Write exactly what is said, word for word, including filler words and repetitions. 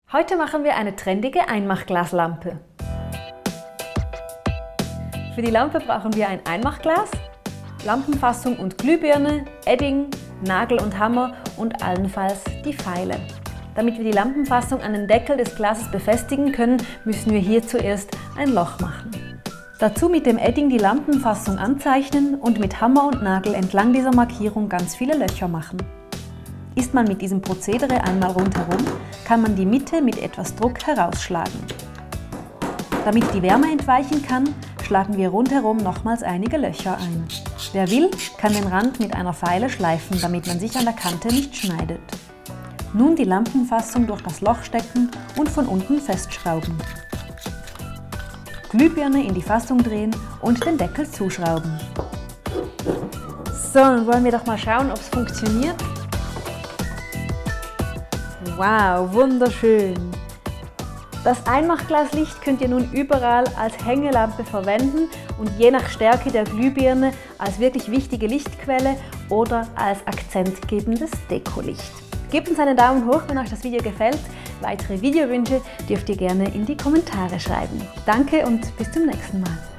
Heute machen wir eine trendige Einmachglaslampe. Für die Lampe brauchen wir ein Einmachglas, Lampenfassung und Glühbirne, Edding, Nagel und Hammer und allenfalls die Feile. Damit wir die Lampenfassung an den Deckel des Glases befestigen können, müssen wir hier zuerst ein Loch machen. Dazu mit dem Edding die Lampenfassung anzeichnen und mit Hammer und Nagel entlang dieser Markierung ganz viele Löcher machen. Ist man mit diesem Prozedere einmal rundherum, kann man die Mitte mit etwas Druck herausschlagen. Damit die Wärme entweichen kann, schlagen wir rundherum nochmals einige Löcher ein. Wer will, kann den Rand mit einer Feile schleifen, damit man sich an der Kante nicht schneidet. Nun die Lampenfassung durch das Loch stecken und von unten festschrauben. Glühbirne in die Fassung drehen und den Deckel zuschrauben. So, dann wollen wir doch mal schauen, ob es funktioniert. Wow, wunderschön! Das Einmachglaslicht könnt ihr nun überall als Hängelampe verwenden und je nach Stärke der Glühbirne als wirklich wichtige Lichtquelle oder als akzentgebendes Dekolicht. Gebt uns einen Daumen hoch, wenn euch das Video gefällt. Weitere Videowünsche dürft ihr gerne in die Kommentare schreiben. Danke und bis zum nächsten Mal.